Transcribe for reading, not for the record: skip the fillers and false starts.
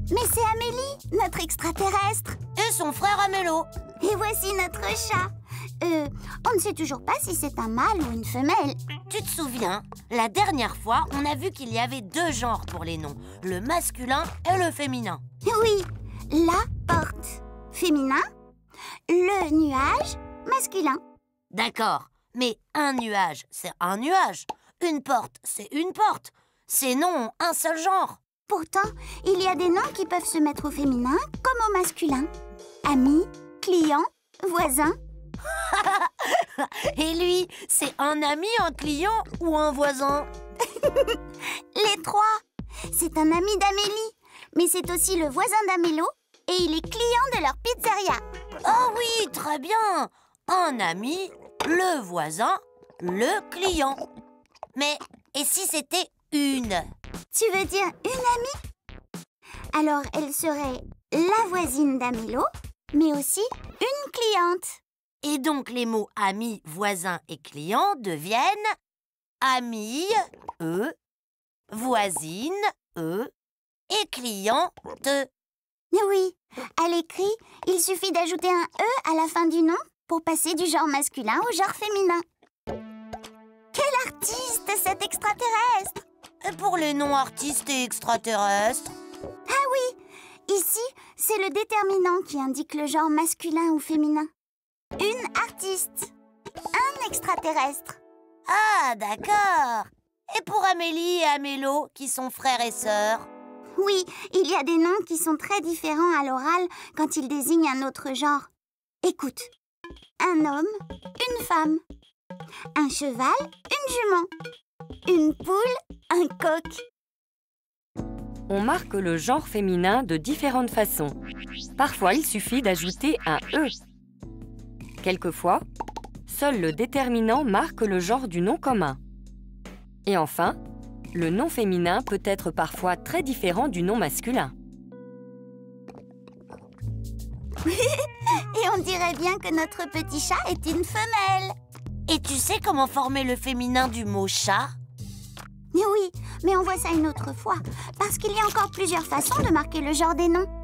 Mais c'est Amélie, notre extraterrestre. Et son frère Amélo. Et voici notre chat. On ne sait toujours pas si c'est un mâle ou une femelle. Tu te souviens, la dernière fois, on a vu qu'il y avait 2 genres pour les noms, le masculin et le féminin. Oui, la porte, féminin, le nuage, masculin. D'accord, mais un nuage, c'est un nuage. Une porte, c'est une porte. Ces noms ont un seul genre. Pourtant, il y a des noms qui peuvent se mettre au féminin comme au masculin. Ami, client, voisin. Et lui, c'est un ami, un client ou un voisin? Les 3. C'est un ami d'Amélie, mais c'est aussi le voisin d'Amélo et il est client de leur pizzeria. Oh oui, très bien. Un ami, le voisin, le client. Mais et si c'était une? Tu veux dire une amie? Alors elle serait la voisine d'Amélo, mais aussi une cliente. Et donc les mots ami, voisin et client deviennent amie, voisine, et cliente. Oui, à l'écrit, il suffit d'ajouter un E à la fin du nom pour passer du genre masculin au genre féminin. Quel artiste, cet extraterrestre! Et pour les noms artistes et extraterrestres? Ah oui, ici, c'est le déterminant qui indique le genre masculin ou féminin. Une artiste, un extraterrestre. Ah, d'accord. Et pour Amélie et Amélo, qui sont frères et sœurs? Oui, il y a des noms qui sont très différents à l'oral quand ils désignent un autre genre. Écoute, un homme, une femme, un cheval, une jument, une poule, un coq. On marque le genre féminin de différentes façons. Parfois, il suffit d'ajouter un E. Quelquefois, seul le déterminant marque le genre du nom commun. Et enfin, le nom féminin peut être parfois très différent du nom masculin. Et on dirait bien que notre petit chat est une femelle. Et tu sais comment former le féminin du mot chat? Oui, mais on voit ça une autre fois, parce qu'il y a encore plusieurs façons de marquer le genre des noms.